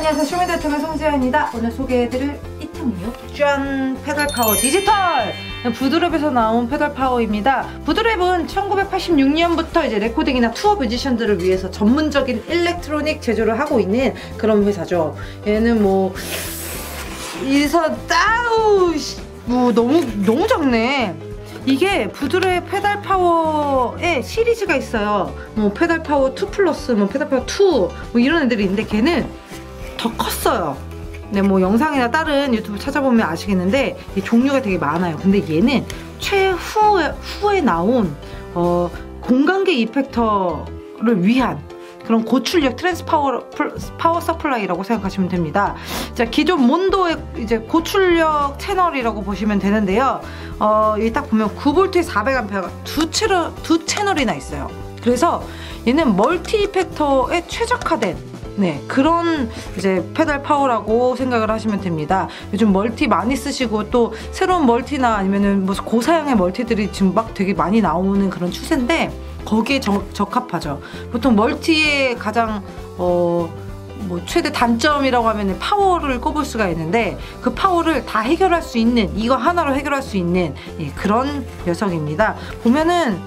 안녕하세요. 쇼미더유튜버 송지아입니다. 오늘 소개해드릴 이템은요, 짠! 페달 파워 디지털! 부드랩에서 나온 페달 파워입니다. 부드랩은 1986년부터 이제 레코딩이나 투어 뮤지션들을 위해서 전문적인 일렉트로닉 제조를 하고 있는 그런 회사죠. 얘는 뭐 너무 작네. 이게 부드랩 페달 파워의 시리즈가 있어요. 뭐 페달 파워 2 플러스, 뭐 페달 파워 2, 뭐 이런 애들이 있는데 걔는 더 컸어요. 네, 뭐 영상이나 다른 유튜브 찾아보면 아시겠는데 이 종류가 되게 많아요. 근데 얘는 최후에 나온 공간계 이펙터를 위한 그런 고출력 트랜스 파워 서플라이라고 생각하시면 됩니다. 자, 기존 몬도의 이제 고출력 채널이라고 보시면 되는데요. 여기 딱 보면 9V에 400A가 두 채널이나 있어요. 그래서 얘는 멀티 이펙터에 최적화된 그런 이제 페달 파워라고 생각을 하시면 됩니다. 요즘 멀티 많이 쓰시고 또 새로운 멀티나 아니면은 뭐 고사양의 멀티들이 지금 막 되게 많이 나오는 그런 추세인데 거기에 적합하죠. 보통 멀티의 가장 뭐 최대 단점이라고 하면 파워를 꼽을 수가 있는데 그 파워를 다 해결할 수 있는, 이거 하나로 해결할 수 있는 그런 녀석입니다. 보면은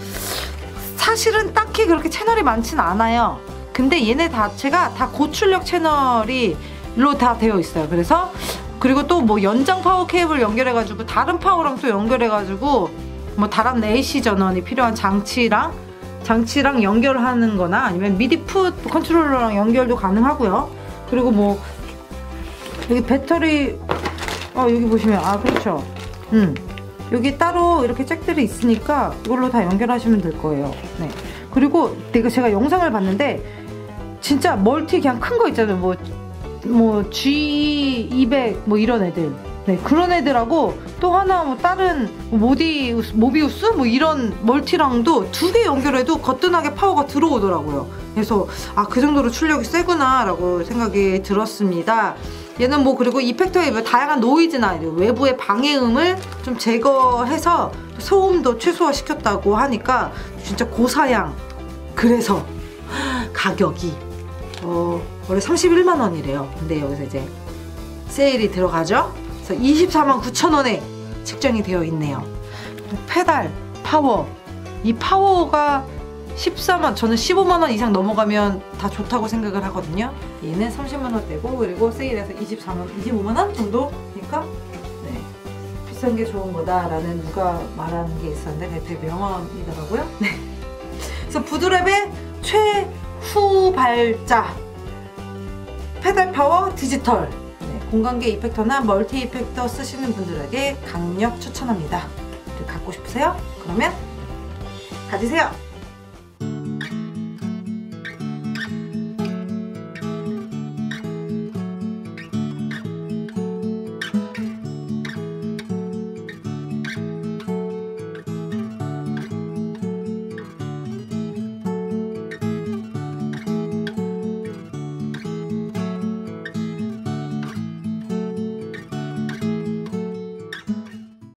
사실은 딱히 그렇게 채널이 많진 않아요. 근데 얘네 자체가 다 고출력 채널로 다 되어 있어요. 그래서 그리고 또 뭐 연장 파워 케이블 연결해가지고 다른 파워랑 또 연결해가지고 뭐 다른 AC 전원이 필요한 장치랑 연결하는 거나 아니면 미디 풋 컨트롤러랑 연결도 가능하고요. 그리고 뭐 여기 배터리 여기 보시면 그렇죠. 여기 따로 이렇게 잭들이 있으니까 이걸로 다 연결하시면 될 거예요. 네. 그리고 제가 영상을 봤는데 진짜 멀티 그냥 큰 거 있잖아요. 뭐 G200 뭐 이런 애들. 네, 그런 애들하고 또 하나 뭐 다른 모비우스 뭐 이런 멀티랑도 두 개 연결해도 거뜬하게 파워가 들어오더라고요. 그래서 그 정도로 출력이 세구나 라고 생각이 들었습니다. 얘는 뭐 그리고 이펙터에 뭐 다양한 노이즈나 외부의 방해음을 좀 제거해서 소음도 최소화 시켰다고 하니까 진짜 고사양. 그래서 가격이 원래 31만 원이래요. 근데 여기서 이제 세일이 들어가죠. 그래서 249,000원에 책정이 되어 있네요. 페달 파워, 이 파워가 14만, 저는 15만 원 이상 넘어가면 다 좋다고 생각을 하거든요. 얘는 30만 원대고 그리고 세일해서 25만 원 정도니까 비싼 게 좋은 거다라는 누가 말하는 게 있었는데 되게 명언이더라고요. 네. 그래서 부드랩의 최후발자 페달 파워 디지털, 공간계 이펙터나 멀티 이펙터 쓰시는 분들에게 강력 추천합니다. 갖고 싶으세요? 그러면 가지세요.